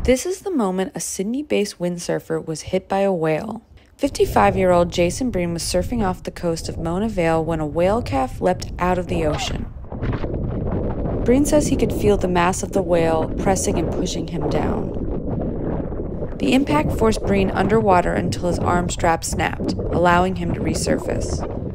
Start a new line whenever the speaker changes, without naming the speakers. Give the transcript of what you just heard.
This is the moment a Sydney-based windsurfer was hit by a whale. 55-year-old Jason Breen was surfing off the coast of Mona Vale when a whale calf leapt out of the ocean. Breen says he could feel the mass of the whale pressing and pushing him down. The impact forced Breen underwater until his arm strap snapped, allowing him to resurface.